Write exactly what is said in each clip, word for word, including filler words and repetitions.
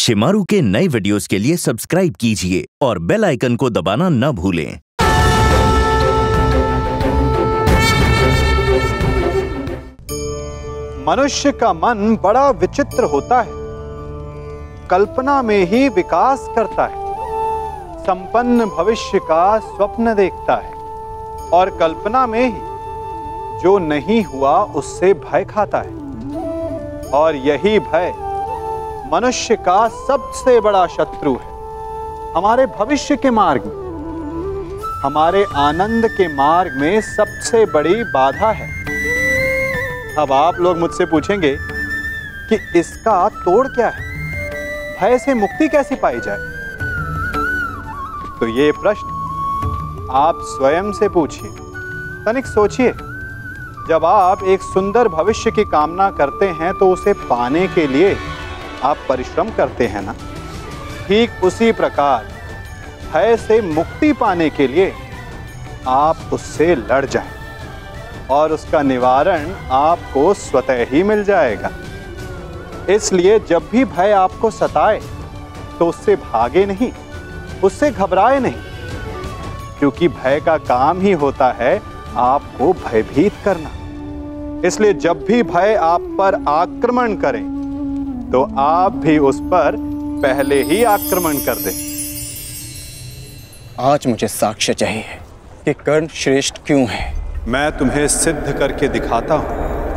शिमारू के नए वीडियोस के लिए सब्सक्राइब कीजिए और बेल आइकन को दबाना न भूलें। मनुष्य का मन बड़ा विचित्र होता है, कल्पना में ही विकास करता है, संपन्न भविष्य का स्वप्न देखता है और कल्पना में ही जो नहीं हुआ उससे भय खाता है। और यही भय मनुष्य का सबसे बड़ा शत्रु है। हमारे भविष्य के मार्ग में, हमारे आनंद के मार्ग में सबसे बड़ी बाधा है। अब आप लोग मुझसे पूछेंगे कि इसका तोड़ क्या है, भय से मुक्ति कैसे पाई जाए? तो ये प्रश्न आप स्वयं से पूछिए, तनिक सोचिए। जब आप एक सुंदर भविष्य की कामना करते हैं तो उसे पाने के लिए आप परिश्रम करते हैं ना? ठीक उसी प्रकार भय से मुक्ति पाने के लिए आप उससे लड़ जाएं और उसका निवारण आपको स्वतः ही मिल जाएगा। इसलिए जब भी भय आपको सताए तो उससे भागे नहीं, उससे घबराए नहीं, क्योंकि भय का काम ही होता है आपको भयभीत करना। इसलिए जब भी भय आप पर आक्रमण करे तो आप भी उस पर पहले ही आक्रमण कर दें। आज मुझे साक्ष्य चाहिए कि कर्ण श्रेष्ठ क्यों है। मैं तुम्हें सिद्ध करके दिखाता हूं,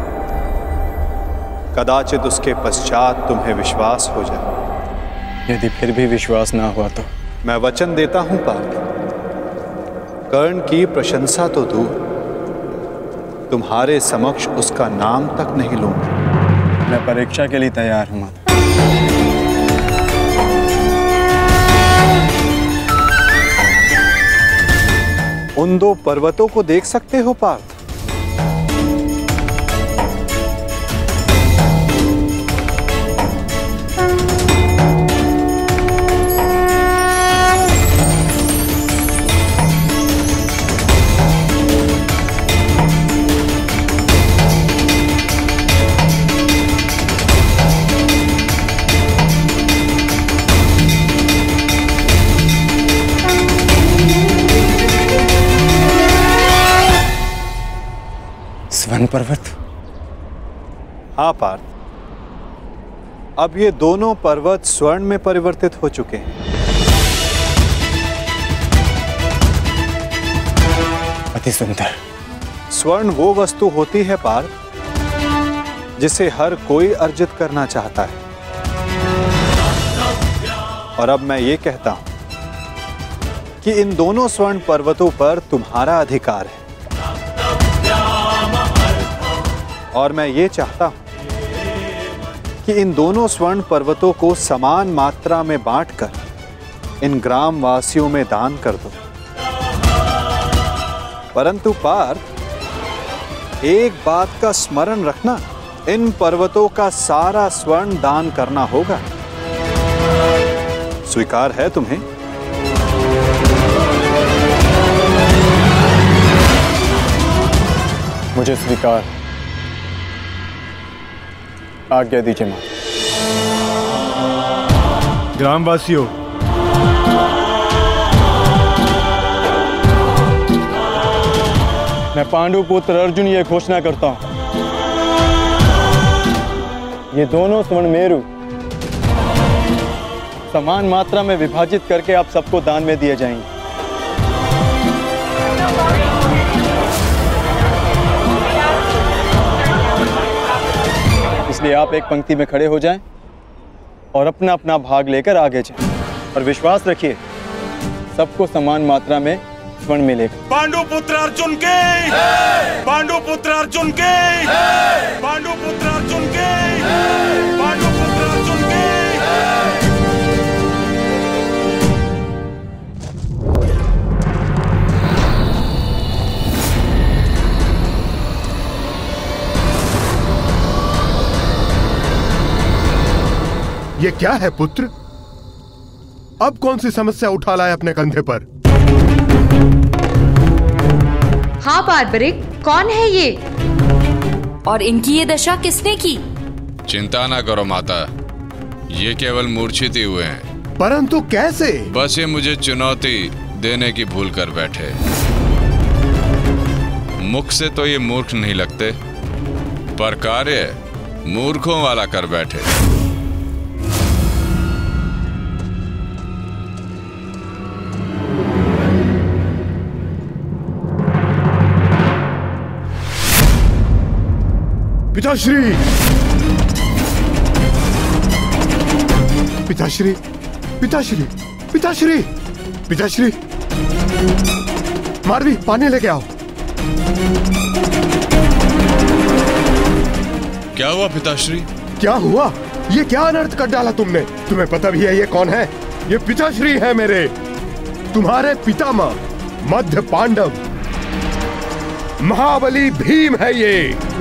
कदाचित उसके पश्चात तुम्हें विश्वास हो जाए। यदि फिर भी विश्वास ना हुआ तो? मैं वचन देता हूं पार्थ, कर्ण की प्रशंसा तो दूर, तुम्हारे समक्ष उसका नाम तक नहीं लूंगा। मैं परीक्षा के लिए तैयार हूं। उन दो पर्वतों को देख सकते हो पार्थ? स्वर्ण पर्वत? हाँ पार्थ, अब ये दोनों पर्वत स्वर्ण में परिवर्तित हो चुके हैं। अति सुंदर। स्वर्ण वो वस्तु होती है पार्थ जिसे हर कोई अर्जित करना चाहता है। और अब मैं ये कहता हूं कि इन दोनों स्वर्ण पर्वतों पर तुम्हारा अधिकार है। और मैं ये चाहता हूं कि इन दोनों स्वर्ण पर्वतों को समान मात्रा में बांटकर इन ग्राम वासियों में दान कर दो। परंतु पार्थ, एक बात का स्मरण रखना, इन पर्वतों का सारा स्वर्ण दान करना होगा। स्वीकार है तुम्हें? मुझे स्वीकार। आज्ञा दीजिए मां। ग्रामवासियों, मैं पांडु पुत्र अर्जुन ये घोषणा करता हूं, ये दोनों स्वर्ण मेरु समान मात्रा में विभाजित करके आप सबको दान में दिए जाएंगे। इसलिए आप एक पंक्ति में खड़े हो जाएं और अपना अपना भाग लेकर आगे जाएं और विश्वास रखिए सबको समान मात्रा में स्वर्ण मिलेगा। पांडु पुत्र अर्जुन के, पांडु पुत्र अर्जुन के, पांडु पुत्र अर्जुन के, पांडु पुत्र अर्जुन के। ये क्या है पुत्र? अब कौन सी समस्या उठा लाए अपने कंधे पर? हाँ बार्बरिक, कौन है ये? और इनकी ये दशा किसने की? चिंता ना करो माता, ये केवल मूर्छित ही हुए हैं। परंतु कैसे? बस ये मुझे चुनौती देने की भूल कर बैठे। मुख से तो ये मूर्ख नहीं लगते, पर कार्य मूर्खों वाला कर बैठे। पिताश्री, पिताश्री, पिताश्री, पिताश्री, पिताश्री, मारवी पानी लेके आओ। क्या हुआ पिताश्री? क्या हुआ? ये क्या अनर्थ कर डाला तुमने? तुम्हें पता भी है ये कौन है? ये पिताश्री है मेरे, तुम्हारे पितामह मध्य पांडव महाबली भीम है ये,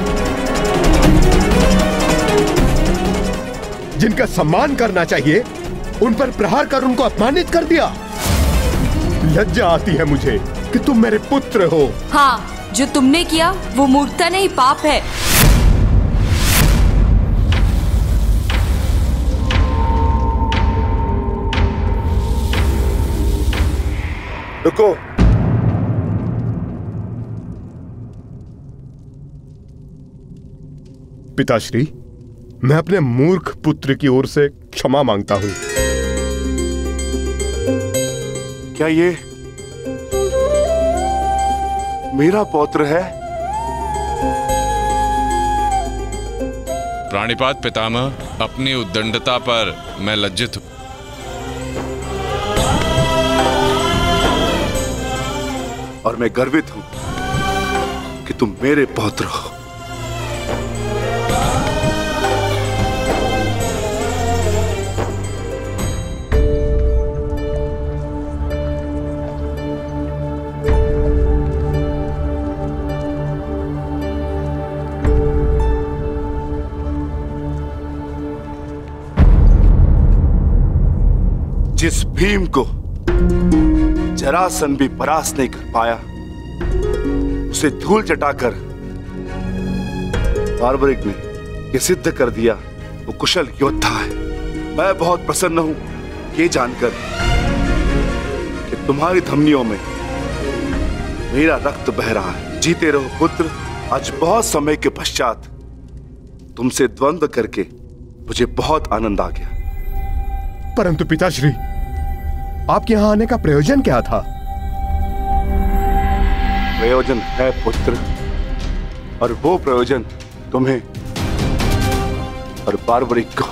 जिनका सम्मान करना चाहिए उन पर प्रहार कर उनको अपमानित कर दिया। लज्जा आती है मुझे कि तुम मेरे पुत्र हो। हाँ, जो तुमने किया वो मूर्खता नहीं, पाप है। रुको, पिताश्री, मैं अपने मूर्ख पुत्र की ओर से क्षमा मांगता हूं। क्या ये मेरा पौत्र है? प्राणिपात पितामह, अपनी उद्दंडता पर मैं लज्जित हूं। और मैं गर्वित हूं कि तुम मेरे पौत्र हो। जिस भीम को जरासंध भी परास्त नहीं कर पाया, उसे धूल चटाकर बार्बरिक ने यह सिद्ध कर दिया वो कुशल योद्धा है। मैं बहुत प्रसन्न हूं ये जानकर कि तुम्हारी धमनियों में मेरा रक्त बह रहा है। जीते रहो पुत्र। आज बहुत समय के पश्चात तुमसे द्वंद्व करके मुझे बहुत आनंद आ गया। परंतु पिताश्री, आपके यहां आने का प्रयोजन क्या था? प्रयोजन है पुत्र, और वो प्रयोजन तुम्हें और बार्बरिक को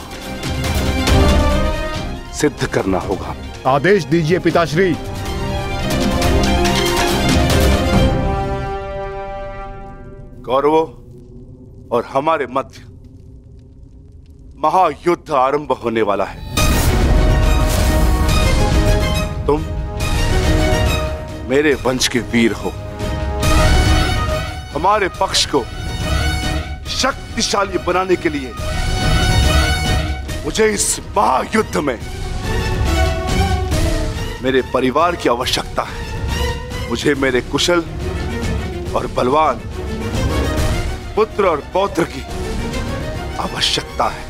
सिद्ध करना होगा। आदेश दीजिए पिताश्री। कौरवों और हमारे मध्य महायुद्ध आरंभ होने वाला है। तुम मेरे वंश के वीर हो। हमारे पक्ष को शक्तिशाली बनाने के लिए मुझे इस महायुद्ध में मेरे परिवार की आवश्यकता है। मुझे मेरे कुशल और बलवान पुत्र और पौत्र की आवश्यकता है।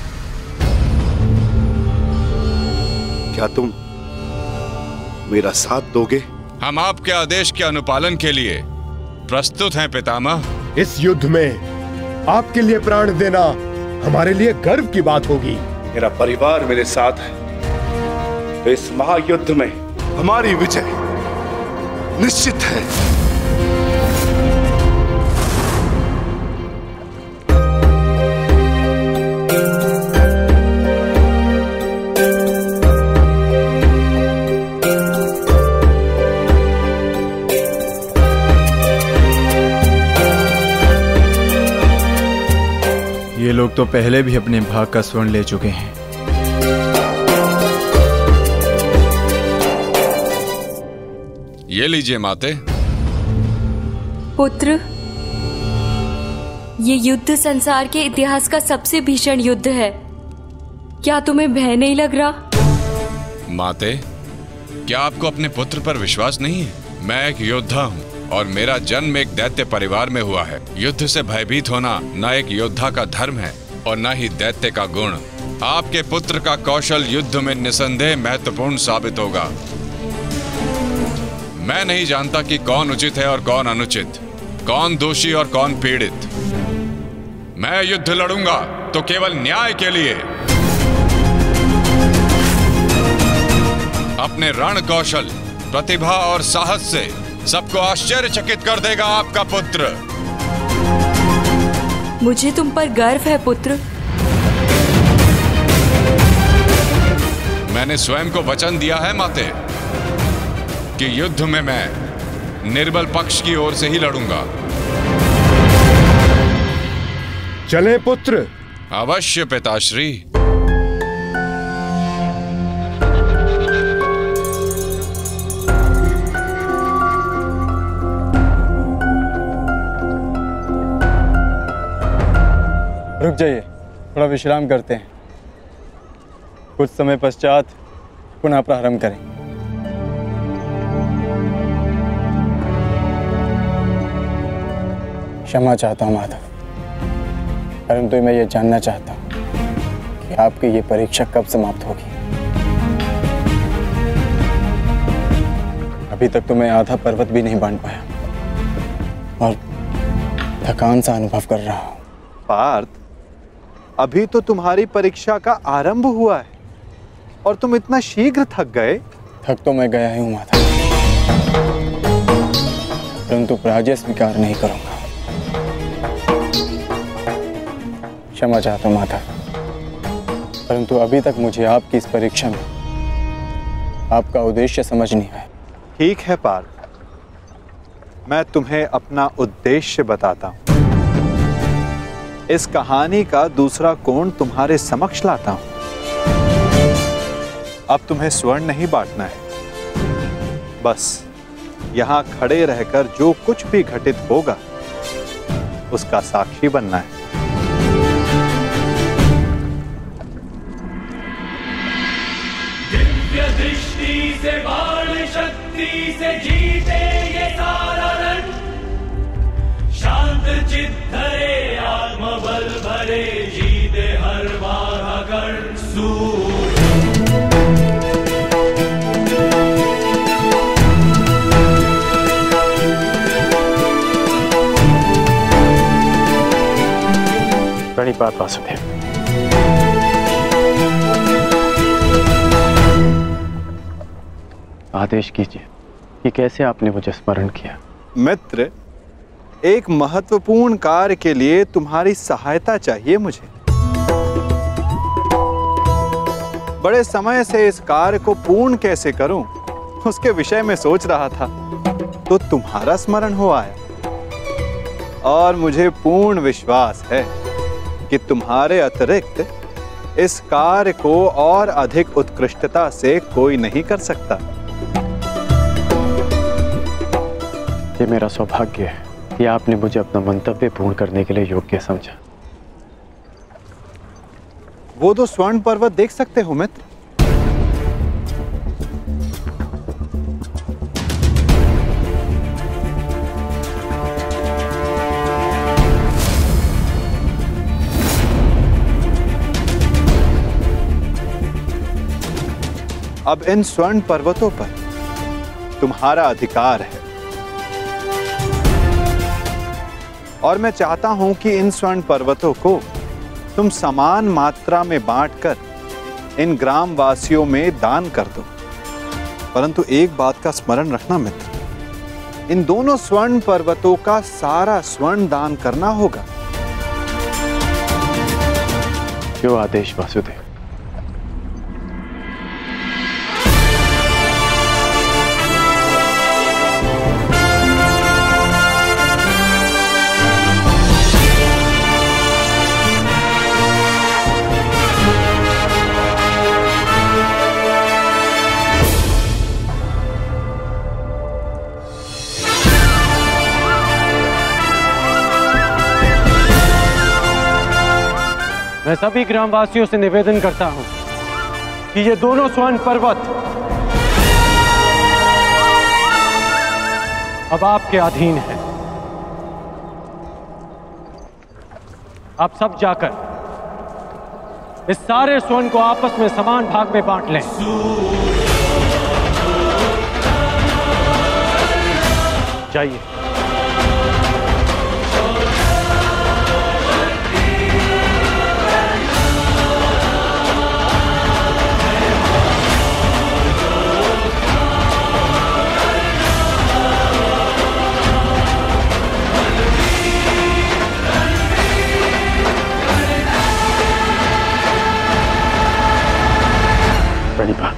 क्या तुम मेरा साथ दोगे? हम आपके आदेश के अनुपालन के लिए प्रस्तुत हैं पितामह। इस युद्ध में आपके लिए प्राण देना हमारे लिए गर्व की बात होगी। मेरा परिवार मेरे साथ है तो इस महायुद्ध में हमारी विजय निश्चित है। ये लोग तो पहले भी अपने भाग का स्वर्ण ले चुके हैं। ये लीजिए माते। पुत्र, ये युद्ध संसार के इतिहास का सबसे भीषण युद्ध है। क्या तुम्हें भय नहीं लग रहा? माते, क्या आपको अपने पुत्र पर विश्वास नहीं है? मैं एक योद्धा हूँ और मेरा जन्म एक दैत्य परिवार में हुआ है। युद्ध से भयभीत होना न एक योद्धा का धर्म है और न ही दैत्य का गुण। आपके पुत्र का कौशल युद्ध में निसंदेह महत्वपूर्ण साबित होगा। मैं नहीं जानता कि कौन उचित है और कौन अनुचित, कौन दोषी और कौन पीड़ित। मैं युद्ध लड़ूंगा तो केवल न्याय के लिए। अपने रण कौशल, प्रतिभा और साहस से सबको आश्चर्यचकित कर देगा आपका पुत्र। मुझे तुम पर गर्व है पुत्र। मैंने स्वयं को वचन दिया है माते कि युद्ध में मैं निर्बल पक्ष की ओर से ही लड़ूंगा। चलें पुत्र। अवश्य पिताश्री। रुक जाइए, थोड़ा विश्राम करते हैं। कुछ समय पश्चात पुनः प्रारंभ करें। क्षमा चाहता हूं माधव, परंतु मैं ये जानना चाहता हूं कि आपकी ये परीक्षा कब समाप्त होगी। अभी तक तो मैं आधा पर्वत भी नहीं बांध पाया और थकान सा अनुभव कर रहा हूं। पार्थ, अभी तो तुम्हारी परीक्षा का आरंभ हुआ है और तुम इतना शीघ्र थक गए। थक तो मैं गया ही हूं माता, परंतु पराजय स्वीकार नहीं करूंगा। क्षमा चाहता हूं माता, परंतु अभी तक मुझे आपकी इस परीक्षा में आपका उद्देश्य समझ नहीं आया। ठीक है पार्थ, मैं तुम्हें अपना उद्देश्य बताता हूं। इस कहानी का दूसरा कोण तुम्हारे समक्ष लाता हूं। अब तुम्हें स्वर्ण नहीं बांटना है, बस यहां खड़े रहकर जो कुछ भी घटित होगा उसका साक्षी बनना है। दिव्य दृष्टि से बाण शक्ति से जीते ये सारा रण, शांत चित्त धरे आत्मबल भरे जीते हर बाधा कर सूर। प्रणिपात वासुदेव। आदेश कीजिए कि कैसे आपने मुझे स्मरण किया। मित्र, एक महत्वपूर्ण कार्य के लिए तुम्हारी सहायता चाहिए मुझे। बड़े समय से इस कार्य को पूर्ण कैसे करूं, उसके विषय में सोच रहा था, तो तुम्हारा स्मरण हो आया। और मुझे पूर्ण विश्वास है कि तुम्हारे अतिरिक्त इस कार्य को और अधिक उत्कृष्टता से कोई नहीं कर सकता। ये मेरा सौभाग्य है कि आपने मुझे अपना मंतव्य पूर्ण करने के लिए योग्य समझा। वो दो स्वर्ण पर्वत देख सकते हो मित्र। अब इन स्वर्ण पर्वतों पर तुम्हारा अधिकार है और मैं चाहता हूं कि इन स्वर्ण पर्वतों को तुम समान मात्रा में बांटकर इन ग्राम वासियों में दान कर दो। परंतु एक बात का स्मरण रखना मित्र, इन दोनों स्वर्ण पर्वतों का सारा स्वर्ण दान करना होगा। क्यों आदेश वासुदेव। मैं सभी ग्रामवासियों से निवेदन करता हूं कि ये दोनों स्वर्ण पर्वत अब आपके अधीन है। आप सब जाकर इस सारे स्वर्ण को आपस में समान भाग में बांट लें। जाइए। बड़ी बात।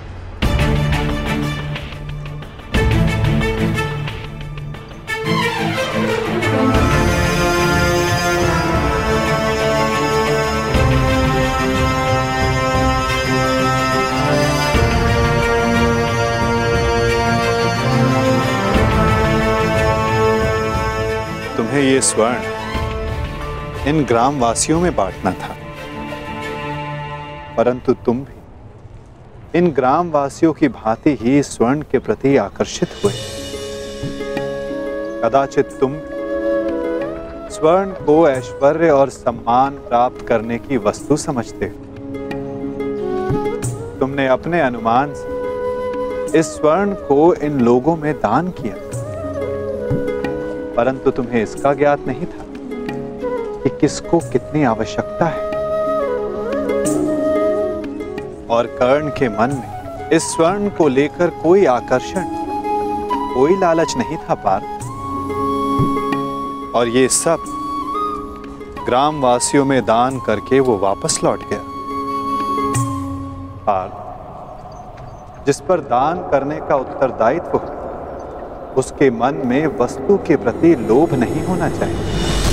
तुम्हें ये स्वर्ण इन ग्रामवासियों में बांटना था, परंतु तुम भी इन ग्रामवासियों की भांति ही स्वर्ण के प्रति आकर्षित हुए। कदाचित तुम स्वर्ण को ऐश्वर्य और सम्मान प्राप्त करने की वस्तु समझते हो। तुमने अपने अनुमान से इस स्वर्ण को इन लोगों में दान किया, परंतु तुम्हें इसका ज्ञात नहीं था कि किसको कितनी आवश्यकता है। और कर्ण के मन में इस स्वर्ण को लेकर कोई आकर्षण, कोई लालच नहीं था पार्थ। और ये सब ग्रामवासियों में दान करके वो वापस लौट गया। पार्थ, जिस पर दान करने का उत्तरदायित्व हो, उसके मन में वस्तु के प्रति लोभ नहीं होना चाहिए।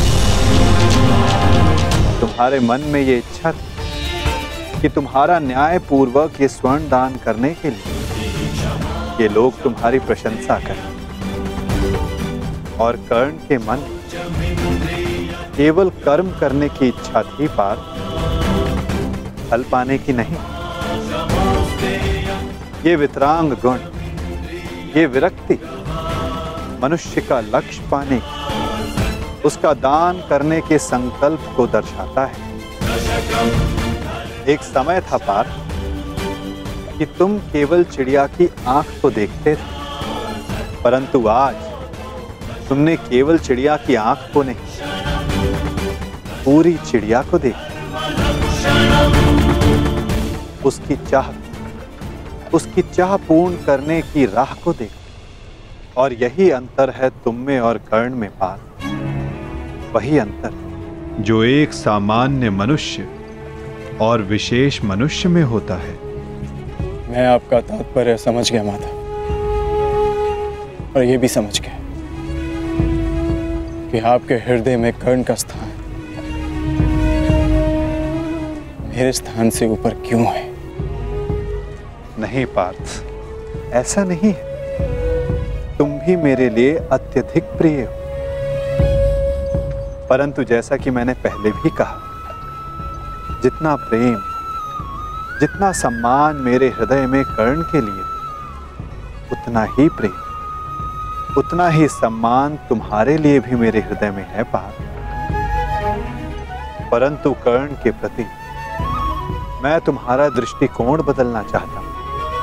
तुम्हारे मन में ये इच्छा थी कि तुम्हारा न्याय पूर्वक ये स्वर्ण दान करने के लिए ये लोग तुम्हारी प्रशंसा करें। और कर्ण के मन केवल कर्म करने की इच्छा थी पार्थ, फल पाने की नहीं। ये वितरांग गुण, ये विरक्ति मनुष्य का लक्ष्य पाने की, उसका दान करने के संकल्प को दर्शाता है। एक समय था पार्थ कि तुम केवल चिड़िया की आंख को देखते थे, परंतु आज तुमने केवल चिड़िया की आंख को नहीं, पूरी चिड़िया को देखा। उसकी चाह, उसकी चाह पूर्ण करने की राह को देखा। और यही अंतर है तुम में और कर्ण में पार्थ। वही अंतर जो एक सामान्य मनुष्य और विशेष मनुष्य में होता है। मैं आपका तात्पर्य समझ गया माता, और ये भी समझ गया कि आपके हृदय में कर्ण का स्थान मेरे स्थान से ऊपर क्यों है। नहीं पार्थ, ऐसा नहीं है। तुम भी मेरे लिए अत्यधिक प्रिय हो, परंतु जैसा कि मैंने पहले भी कहा, जितना प्रेम, जितना सम्मान मेरे हृदय में कर्ण के लिए, उतना ही प्रेम, उतना ही सम्मान तुम्हारे लिए भी मेरे हृदय में है पार्थ। परंतु कर्ण के प्रति मैं तुम्हारा दृष्टिकोण बदलना चाहता हूं।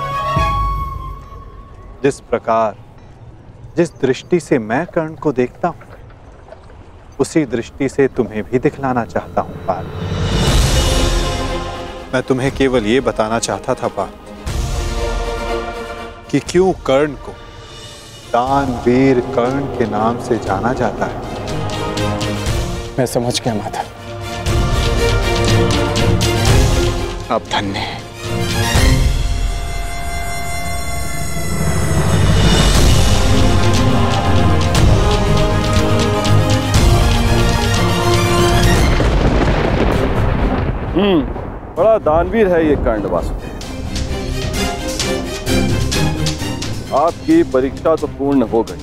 जिस प्रकार, जिस दृष्टि से मैं कर्ण को देखता हूं, उसी दृष्टि से तुम्हें भी दिखलाना चाहता हूं पार्थ। मैं तुम्हें केवल ये बताना चाहता था पार्थ कि क्यों कर्ण को दानवीर कर्ण के नाम से जाना जाता है। मैं समझ गया माता, आप धन्य हैं। हम्म, बड़ा दानवीर है ये कर्ण वासुदेव। आपकी परीक्षा तो पूर्ण हो गई,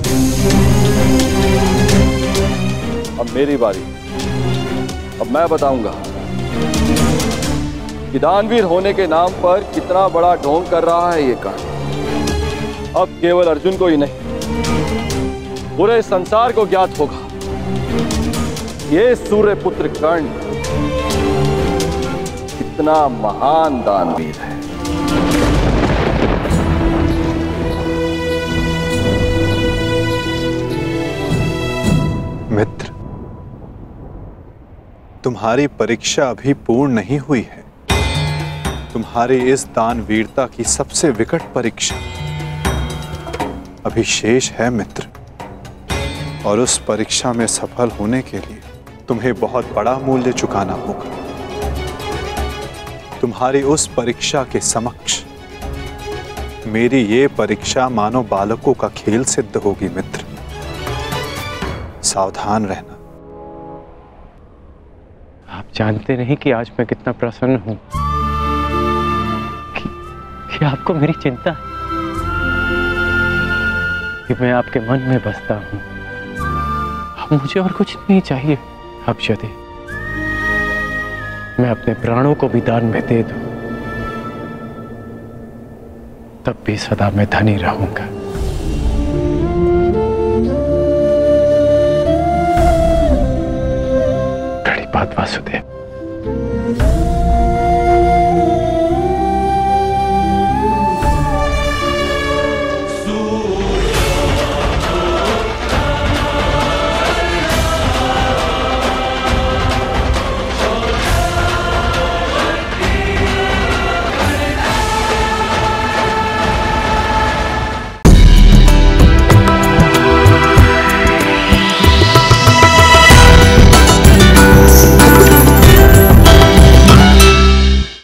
अब मेरी बारी। अब मैं बताऊंगा कि दानवीर होने के नाम पर कितना बड़ा ढोंग कर रहा है ये कर्ण। अब केवल अर्जुन को ही नहीं, पूरे संसार को ज्ञात होगा ये सूर्य पुत्र कर्ण कितना महान दानवीर है। मित्र, तुम्हारी परीक्षा अभी पूर्ण नहीं हुई है। तुम्हारी इस दानवीरता की सबसे विकट परीक्षा अभी शेष है मित्र, और उस परीक्षा में सफल होने के लिए तुम्हें बहुत बड़ा मूल्य चुकाना होगा। तुम्हारी उस परीक्षा के समक्ष मेरी ये परीक्षा मानो बालकों का खेल सिद्ध होगी मित्र। सावधान रहना। आप जानते नहीं कि आज मैं कितना प्रसन्न हूं कि, कि आपको मेरी चिंता है, कि मैं आपके मन में बसता हूं। अब मुझे और कुछ नहीं चाहिए। अब यदि मैं अपने प्राणों को भी दान में दे दूं, तब भी सदा मैं धनी रहूंगा। बात वासुदेव।